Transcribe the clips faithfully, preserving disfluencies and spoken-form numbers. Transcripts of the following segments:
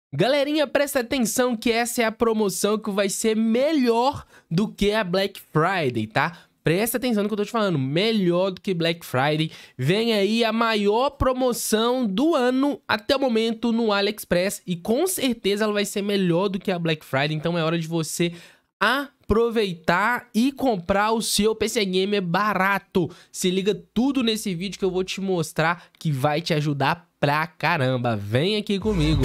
Galerinha, presta atenção que essa é a promoção que vai ser melhor do que a Black Friday, tá? Presta atenção no que eu tô te falando, melhor do que Black Friday. Vem aí a maior promoção do ano até o momento no AliExpress e com certeza ela vai ser melhor do que a Black Friday, então é hora de você aproveitar e comprar o seu P C Gamer barato. Se liga tudo nesse vídeo que eu vou te mostrar que vai te ajudar pra caramba. Vem aqui comigo.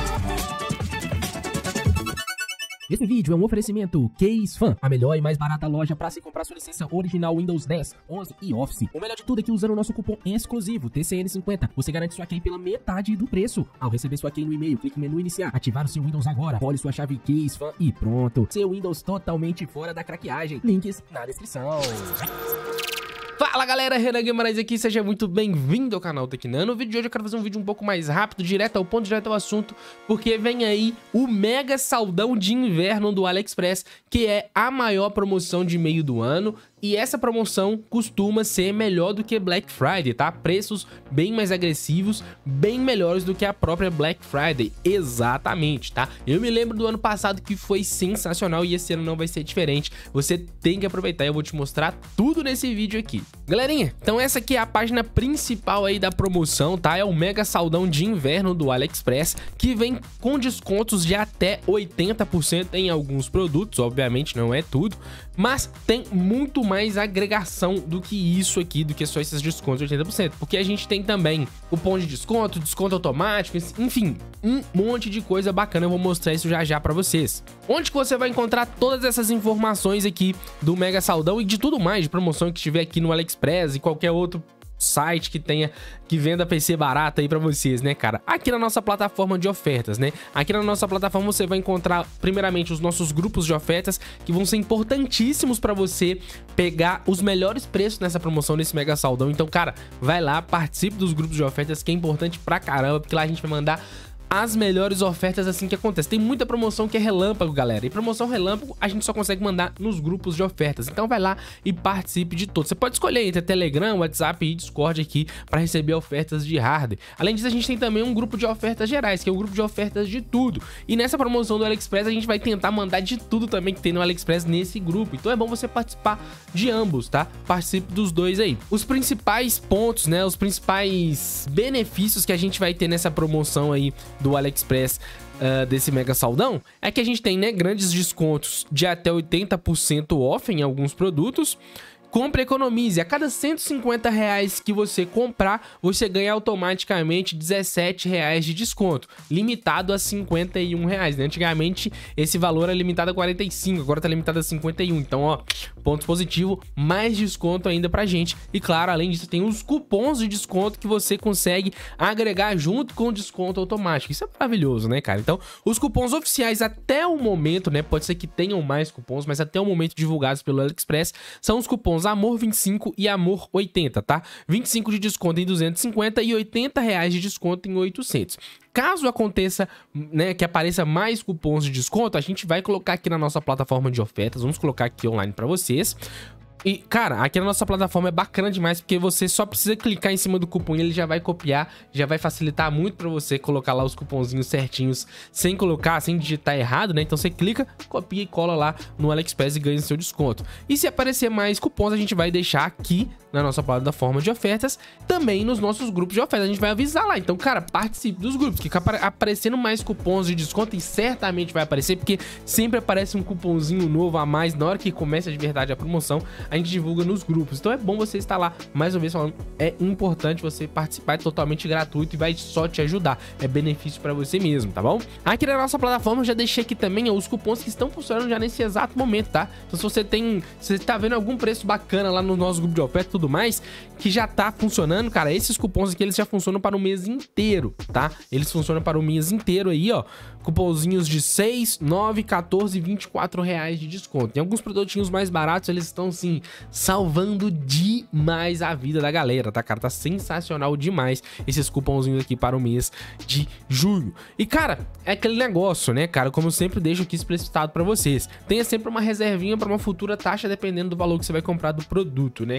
Esse vídeo é um oferecimento CaseFan, a melhor e mais barata loja para se comprar sua licença original Windows dez, onze e Office. O melhor de tudo é que usando o nosso cupom exclusivo T C N cinquenta, você garante sua key pela metade do preço. Ao receber sua key no e-mail, clique no menu iniciar, ativar o seu Windows agora, role sua chave CaseFan e pronto. Seu Windows totalmente fora da craqueagem. Links na descrição. Fala galera, Renan Guimarães aqui, seja muito bem-vindo ao canal Tecnan. No vídeo de hoje eu quero fazer um vídeo um pouco mais rápido, direto ao ponto, direto ao assunto, porque vem aí o mega saldão de inverno do AliExpress, que é a maior promoção de meio do ano. E essa promoção costuma ser melhor do que Black Friday, tá? Preços bem mais agressivos, bem melhores do que a própria Black Friday, exatamente, tá? Eu me lembro do ano passado que foi sensacional e esse ano não vai ser diferente. Você tem que aproveitar e eu vou te mostrar tudo nesse vídeo aqui. Galerinha, então essa aqui é a página principal aí da promoção, tá? É o mega saldão de inverno do AliExpress, que vem com descontos de até oitenta por cento em alguns produtos, obviamente não é tudo, mas tem muito mais agregação do que isso aqui, do que só esses descontos de oitenta por cento, porque a gente tem também cupom de desconto, desconto automático, enfim, um monte de coisa bacana. Eu vou mostrar isso já já pra vocês. Onde que você vai encontrar todas essas informações aqui do mega saldão e de tudo mais de promoção que tiver aqui no AliExpress e qualquer outro site que tenha, que venda P C barato aí pra vocês, né, cara? Aqui na nossa plataforma de ofertas, né? Aqui na nossa plataforma você vai encontrar, primeiramente, os nossos grupos de ofertas, que vão ser importantíssimos pra você pegar os melhores preços nessa promoção, nesse mega saldão. Então, cara, vai lá, participe dos grupos de ofertas, que é importante pra caramba, porque lá a gente vai mandar as melhores ofertas assim que acontece. Tem muita promoção que é relâmpago, galera, e promoção relâmpago a gente só consegue mandar nos grupos de ofertas. Então vai lá e participe de todos. Você pode escolher entre Telegram, WhatsApp e Discord aqui para receber ofertas de hardware. Além disso, a gente tem também um grupo de ofertas gerais, que é um grupo de ofertas de tudo. E nessa promoção do AliExpress a gente vai tentar mandar de tudo também que tem no AliExpress nesse grupo. Então é bom você participar de ambos, tá? Participe dos dois aí. Os principais pontos, né, os principais benefícios que a gente vai ter nessa promoção aí do AliExpress, uh, desse mega saldão, é que a gente tem, né, grandes descontos de até oitenta por cento off em alguns produtos. Compre e economize. A cada cento e cinquenta reais que você comprar, você ganha automaticamente dezessete reais de desconto, limitado a cinquenta e um reais, né? Antigamente esse valor era limitado a quarenta e cinco, agora tá limitado a cinquenta e um. Então, ó, ponto positivo, mais desconto ainda pra gente. E claro, além disso, tem os cupons de desconto que você consegue agregar junto com o desconto automático. Isso é maravilhoso, né, cara? Então, os cupons oficiais até o momento, né, pode ser que tenham mais cupons, mas até o momento divulgados pelo AliExpress, são os cupons Amor vinte e cinco e Amor oitenta, tá? vinte e cinco de desconto em duzentos e cinquenta e oitenta reais de desconto em oitocentos. Caso aconteça, né, que apareça mais cupons de desconto, a gente vai colocar aqui na nossa plataforma de ofertas. Vamos colocar aqui online para vocês. E, cara, aqui na nossa plataforma é bacana demais, porque você só precisa clicar em cima do cupom e ele já vai copiar, já vai facilitar muito pra você colocar lá os cupomzinhos certinhos, sem colocar, sem digitar errado, né? Então você clica, copia e cola lá no AliExpress e ganha seu desconto. E se aparecer mais cupons, a gente vai deixar aqui na nossa plataforma de ofertas, também nos nossos grupos de ofertas, a gente vai avisar lá. Então, cara, participe dos grupos, que aparecendo mais cupons de desconto, e certamente vai aparecer, porque sempre aparece um cupomzinho novo a mais na hora que começa de verdade a promoção. A gente divulga nos grupos, então é bom você estar lá. Mais uma vez falando, é importante você participar, é totalmente gratuito e vai só te ajudar, é benefício pra você mesmo, tá bom? Aqui na nossa plataforma eu já deixei aqui também ó, os cupons que estão funcionando já nesse exato momento, tá? Então se você tem, se você tá vendo algum preço bacana lá no nosso grupo de oferta e tudo mais, que já tá funcionando, cara, esses cupons aqui eles já funcionam para o mês inteiro, tá? Eles funcionam para o mês inteiro aí, ó, cupomzinhos de seis, nove, quatorze e vinte e quatro reais de desconto. Tem alguns produtinhos mais baratos, eles estão sim salvando demais a vida da galera, tá, cara? Tá sensacional demais esses cupomzinhos aqui para o mês de julho. E, cara, é aquele negócio, né, cara? Como eu sempre deixo aqui explicitado para vocês, tenha sempre uma reservinha para uma futura taxa, dependendo do valor que você vai comprar do produto, né, cara?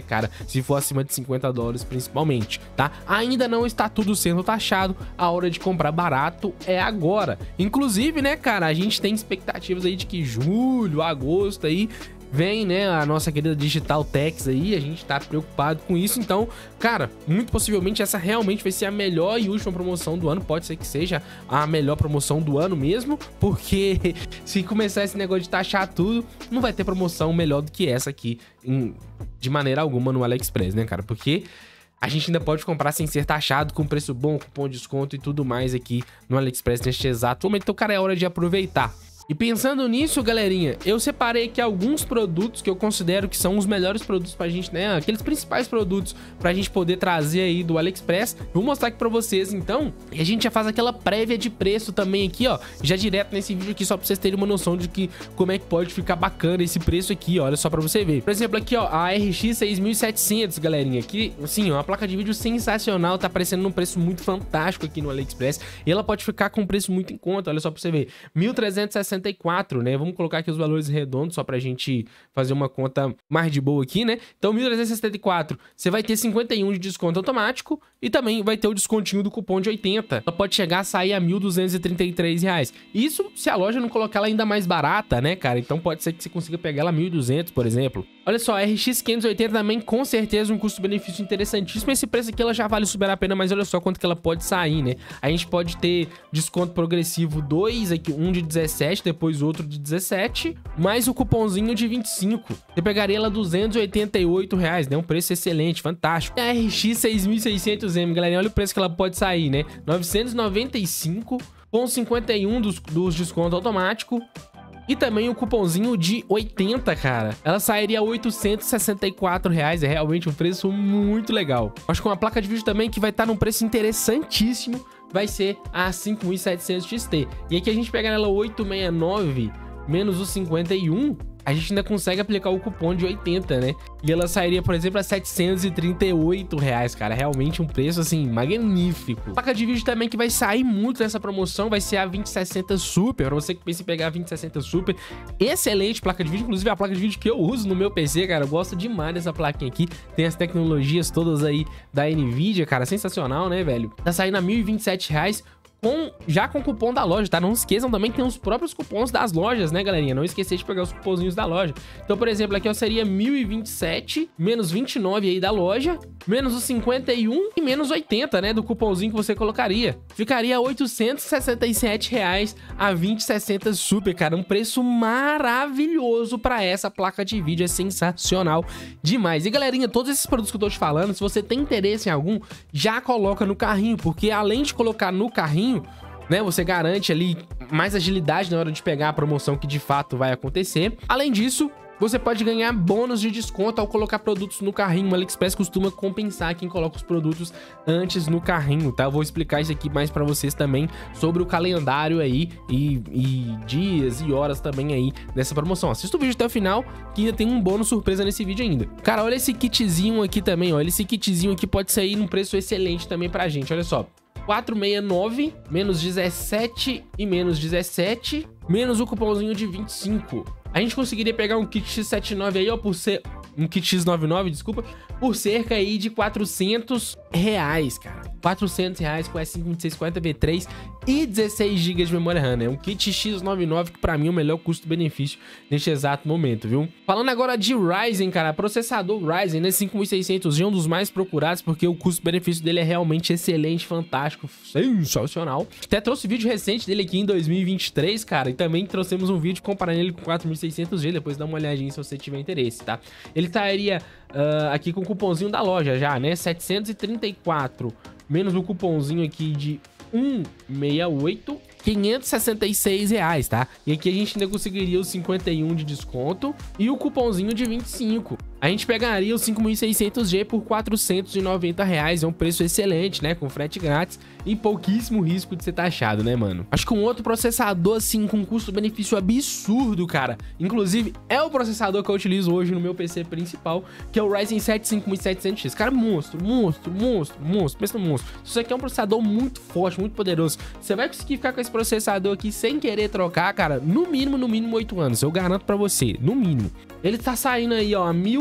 se for acima de cinquenta dólares principalmente, tá? Ainda não está tudo sendo taxado, a hora de comprar barato é agora. Inclusive, né, cara, a gente tem expectativas aí de que julho, agosto aí vem, né, a nossa querida Digital Tax aí, a gente tá preocupado com isso, então, cara, muito possivelmente essa realmente vai ser a melhor e última promoção do ano, pode ser que seja a melhor promoção do ano mesmo, porque se começar esse negócio de taxar tudo, não vai ter promoção melhor do que essa aqui, em, de maneira alguma no AliExpress, né, cara, porque a gente ainda pode comprar sem ser taxado, com preço bom, cupom de desconto e tudo mais aqui no AliExpress neste exato momento, então, cara, é hora de aproveitar. E pensando nisso, galerinha, eu separei aqui alguns produtos que eu considero que são os melhores produtos pra gente, né? Aqueles principais produtos pra gente poder trazer aí do AliExpress. Vou mostrar aqui pra vocês, então. E a gente já faz aquela prévia de preço também aqui, ó. Já direto nesse vídeo aqui, só pra vocês terem uma noção de que como é que pode ficar bacana esse preço aqui, ó. Olha só pra você ver. Por exemplo, aqui, ó, a R X seis mil e setecentos, galerinha. Aqui, assim, ó, uma placa de vídeo sensacional. Tá aparecendo num preço muito fantástico aqui no AliExpress. E ela pode ficar com um preço muito em conta, olha só pra você ver. mil trezentos e sessenta e quatro, né? Vamos colocar aqui os valores redondos só pra gente fazer uma conta mais de boa aqui, né? Então, mil trezentos e sessenta e quatro, você vai ter cinquenta e um de desconto automático e também vai ter o descontinho do cupom de oitenta. Ela pode chegar a sair a mil duzentos e trinta e três reais. Isso se a loja não colocar ela ainda mais barata, né, cara? Então pode ser que você consiga pegar ela a mil e duzentos, por exemplo. Olha só, a R X quinhentos e oitenta também, com certeza, um custo-benefício interessantíssimo. Esse preço aqui ela já vale super a pena, mas olha só quanto que ela pode sair, né? A gente pode ter desconto progressivo dois, aqui, um de dezessete, depois outro de dezessete, mais o cupomzinho de vinte e cinco. Você pegaria ela duzentos e oitenta e oito reais, né? Um preço excelente, fantástico. A R X seis mil e seiscentos M, galera, olha o preço que ela pode sair, né? novecentos e noventa e cinco, com cinquenta e um dos, dos descontos automáticos. E também o cupomzinho de oitenta, cara. Ela sairia a oitocentos e sessenta e quatro reais. É realmente um preço muito legal. Acho que uma placa de vídeo também que vai estar num preço interessantíssimo vai ser a cinco mil e setecentos X T. E aqui a gente pega nela oitocentos e sessenta e nove menos os cinquenta e um, a gente ainda consegue aplicar o cupom de oitenta, né? E ela sairia, por exemplo, a setecentos e trinta e oito reais, cara. Realmente um preço, assim, magnífico. A placa de vídeo também que vai sair muito nessa promoção vai ser a vinte sessenta Super. Pra você que pensa em pegar a vinte sessenta Super, excelente placa de vídeo. Inclusive, é a placa de vídeo que eu uso no meu P C, cara. Eu gosto demais dessa plaquinha aqui. Tem as tecnologias todas aí da Nvidia, cara. Sensacional, né, velho? Tá saindo a mil e vinte e sete reais. Com, já com o cupom da loja, tá? Não esqueçam também que tem os próprios cupons das lojas, né, galerinha? Não esquecer de pegar os cupomzinhos da loja. Então, por exemplo, aqui ó, seria mil e vinte e sete, menos vinte e nove aí da loja, menos os cinquenta e um e menos oitenta, né, do cupomzinho que você colocaria. Ficaria oitocentos e sessenta e sete reais a vinte sessenta Super, cara. Um preço maravilhoso pra essa placa de vídeo, é sensacional demais. E, galerinha, todos esses produtos que eu tô te falando, se você tem interesse em algum, já coloca no carrinho, porque além de colocar no carrinho, né, você garante ali mais agilidade na hora de pegar a promoção que de fato vai acontecer. Além disso, você pode ganhar bônus de desconto ao colocar produtos no carrinho. O AliExpress costuma compensar quem coloca os produtos antes no carrinho, tá? Eu vou explicar isso aqui mais pra vocês também sobre o calendário aí e, e dias e horas também aí dessa promoção. Assista o vídeo até o final que ainda tem um bônus surpresa nesse vídeo ainda. Cara, olha esse kitzinho aqui também, ó. Esse kitzinho aqui pode sair num preço excelente também pra gente, olha só. quatrocentos e sessenta e nove, menos dezessete e menos dezessete, menos o cupomzinho de vinte e cinco. A gente conseguiria pegar um kit X setenta e nove aí, ó, por ser... Um kit X noventa e nove, desculpa, por cerca aí de quatrocentos reais, cara. quatrocentos reais com S cinco vinte e seis quarenta V três e dezesseis gigas de memória RAM, né? Um kit X noventa e nove que pra mim é o melhor custo-benefício neste exato momento, viu? Falando agora de Ryzen, cara, processador Ryzen, né? cinco mil e seiscentos G, um dos mais procurados, porque o custo-benefício dele é realmente excelente, fantástico, sensacional. Até trouxe vídeo recente dele aqui em dois mil e vinte e três, cara, e também trouxemos um vídeo comparando ele com quatro mil e seiscentos G, depois dá uma olhadinha se você tiver interesse, tá? Ele estaria uh, aqui com o cupomzinho da loja já, né? setecentos e trinta e quatro, menos o cupomzinho aqui de cento e sessenta e oito, quinhentos e sessenta e seis reais, tá? E aqui a gente ainda conseguiria os cinquenta e um de desconto e o cupomzinho de vinte e cinco. A gente pegaria o cinco mil e seiscentos G por quatrocentos e noventa reais, é um preço excelente, né? Com frete grátis e pouquíssimo risco de ser taxado, né, mano? Acho que um outro processador, assim, com custo-benefício absurdo, cara. Inclusive, é o processador que eu utilizo hoje no meu P C principal, que é o Ryzen sete cinco mil e setecentos X. Cara, monstro, monstro, monstro, monstro, pensa no monstro. Isso aqui é um processador muito forte, muito poderoso. Você vai conseguir ficar com esse processador aqui sem querer trocar, cara, no mínimo, no mínimo oito anos. Eu garanto pra você, no mínimo. Ele tá saindo aí, ó, mil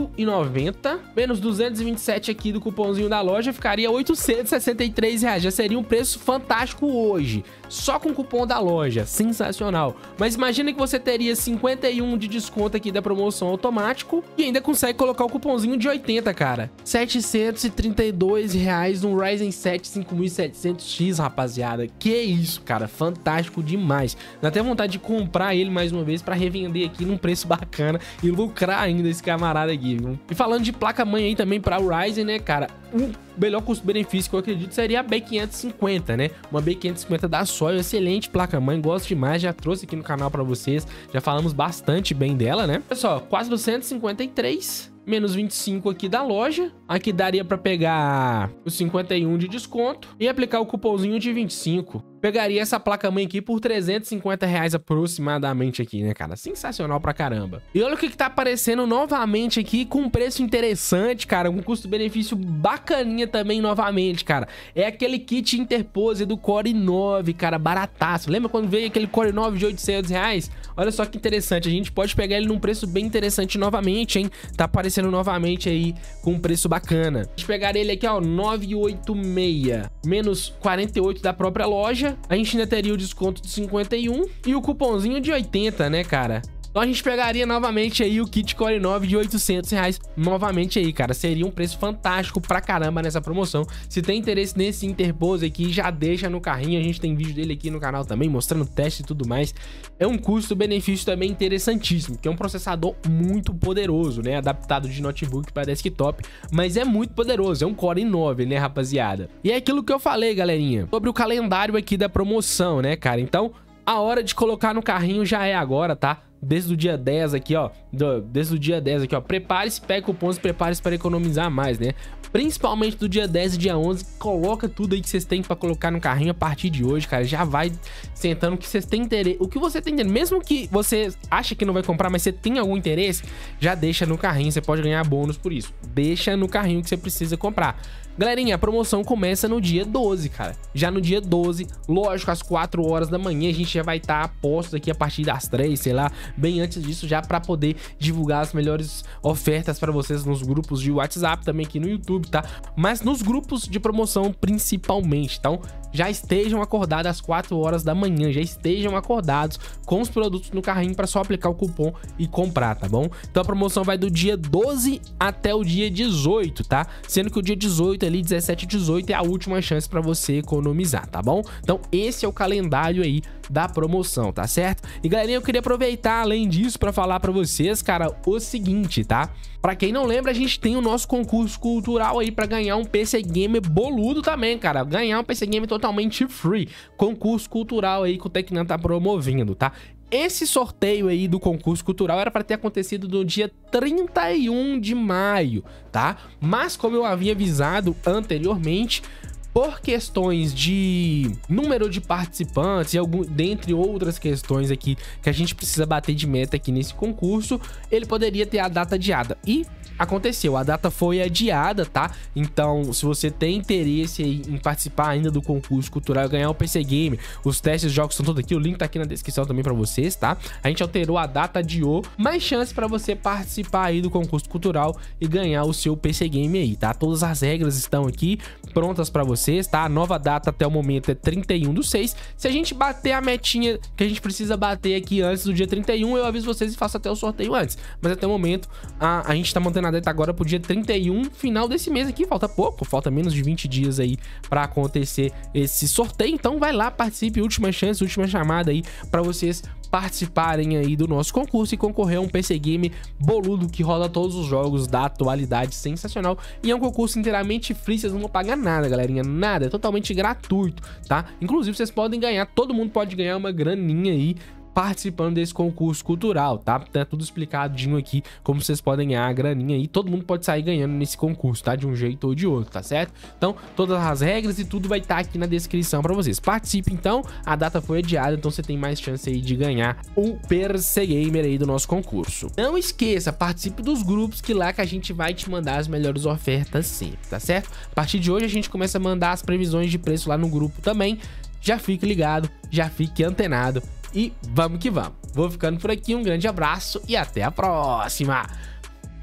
mil e noventa, menos duzentos e vinte e sete aqui do cupomzinho da loja, ficaria oitocentos e sessenta e três reais. Já seria um preço fantástico hoje, só com o cupom da loja. Sensacional. Mas imagina que você teria cinquenta e um de desconto aqui da promoção automático e ainda consegue colocar o cupomzinho de oitenta, cara. setecentos e trinta e dois reais no Ryzen sete cinco mil e setecentos X, rapaziada. Que isso, cara. Fantástico demais. Dá até vontade de comprar ele mais uma vez pra revender aqui num preço bacana e lucrar ainda esse camarada aqui, viu? E falando de placa-mãe aí também pra Ryzen, né, cara? O melhor custo-benefício que eu acredito seria a B quinhentos e cinquenta, né? Uma B quinhentos e cinquenta da Soil, excelente placa-mãe, gosto demais, já trouxe aqui no canal pra vocês, já falamos bastante bem dela, né? Pessoal, quatrocentos e cinquenta e três, menos vinte e cinco aqui da loja, aqui daria pra pegar os cinquenta e um de desconto e aplicar o cupomzinho de vinte e cinco. Pegaria essa placa-mãe aqui por trezentos e cinquenta reais aproximadamente aqui, né, cara? Sensacional pra caramba. E olha o que que tá aparecendo novamente aqui com um preço interessante, cara, um custo-benefício bacaninha também novamente, cara. É aquele kit Interpose do Core i nove, cara, barataço. Lembra quando veio aquele Core i nove de oitocentos reais? Olha só que interessante, a gente pode pegar ele num preço bem interessante novamente, hein? Tá aparecendo novamente aí com um preço bacana. A gente pegaria ele aqui, ó, novecentos e oitenta e seis, menos quarenta e oito da própria loja. A gente ainda teria o desconto de cinquenta e um e o cupomzinho de oitenta, né, cara? Então a gente pegaria novamente aí o kit Core i nove de oitocentos reais novamente aí, cara. Seria um preço fantástico pra caramba nessa promoção. Se tem interesse nesse Interpose aqui, já deixa no carrinho. A gente tem vídeo dele aqui no canal também, mostrando teste e tudo mais. É um custo-benefício também interessantíssimo, que é um processador muito poderoso, né? Adaptado de notebook para desktop, mas é muito poderoso. É um Core i nove, né, rapaziada? E é aquilo que eu falei, galerinha, sobre o calendário aqui da promoção, né, cara? Então, a hora de colocar no carrinho já é agora, tá? Desde o dia dez aqui, ó, do, desde o dia dez aqui, ó, prepare-se, pegue cupons, prepare-se para economizar mais, né? Principalmente do dia dez e dia onze, coloca tudo aí que vocês têm para colocar no carrinho a partir de hoje, cara. Já vai sentando o que vocês têm interesse, o que você tem interesse, mesmo que você acha que não vai comprar, mas você tem algum interesse, já deixa no carrinho, você pode ganhar bônus por isso. Deixa no carrinho que você precisa comprar. Galerinha, a promoção começa no dia doze, cara. Já no dia doze, lógico, às quatro horas da manhã, a gente já vai estar a postos aqui a partir das três, sei lá, bem antes disso, já para poder divulgar as melhores ofertas para vocês nos grupos de WhatsApp, também aqui no YouTube, tá? Mas nos grupos de promoção principalmente. Então, já estejam acordados às quatro horas da manhã, já estejam acordados com os produtos no carrinho para só aplicar o cupom e comprar, tá bom? Então a promoção vai do dia doze até o dia dezoito, tá? Sendo que o dia dezoito ali, dezessete e dezoito é a última chance para você economizar, tá bom? Então esse é o calendário aí da promoção, tá certo? E galerinha, eu queria aproveitar além disso para falar para vocês, cara, o seguinte, tá? Pra quem não lembra, a gente tem o nosso concurso cultural aí pra ganhar um P C Gamer boludo também, cara. Ganhar um P C Gamer totalmente free. Concurso cultural aí que o Tecnan tá promovendo, tá? Esse sorteio aí do concurso cultural era para ter acontecido no dia trinta e um de maio, tá? Mas como eu havia avisado anteriormente, por questões de número de participantes e algum, dentre outras questões aqui que a gente precisa bater de meta aqui nesse concurso, ele poderia ter a data adiada. E aconteceu, a data foi adiada, tá? Então, se você tem interesse aí em participar ainda do concurso cultural e ganhar o P C Game, os testes de jogos estão todos aqui, o link tá aqui na descrição também pra vocês, tá? A gente alterou a data, adiou, mais chance pra você participar aí do concurso cultural e ganhar o seu P C Game aí, tá? Todas as regras estão aqui prontas pra vocês, tá? A nova data até o momento é trinta e um do seis. Se a gente bater a metinha que a gente precisa bater aqui antes do dia trinta e um, eu aviso vocês e faço até o sorteio antes. Mas até o momento, a, a gente tá mantendo a data agora pro dia trinta e um, final desse mês aqui. Falta pouco, falta menos de vinte dias aí pra acontecer esse sorteio. Então vai lá, participe, última chance, última chamada aí pra vocês participarem aí do nosso concurso e concorrer a um P C Game boludo que roda todos os jogos da atualidade, sensacional. E é um concurso inteiramente free, vocês não vão pagar nada, galerinha, nada, é totalmente gratuito, tá? Inclusive vocês podem ganhar, todo mundo pode ganhar uma graninha aí participando desse concurso cultural, tá? Tá tudo explicadinho aqui, como vocês podem ganhar a graninha aí, todo mundo pode sair ganhando nesse concurso, tá? De um jeito ou de outro, tá certo? Então, todas as regras e tudo vai estar aqui na descrição pra vocês. Participe então, a data foi adiada, então você tem mais chance aí de ganhar o P C Gamer aí do nosso concurso. Não esqueça, participe dos grupos que lá que a gente vai te mandar as melhores ofertas sempre, tá certo? A partir de hoje a gente começa a mandar as previsões de preço lá no grupo também. Já fique ligado, já fique antenado. E vamos que vamos. Vou ficando por aqui, um grande abraço e até a próxima.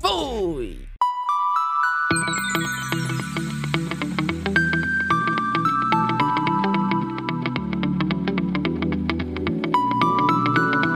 Fui!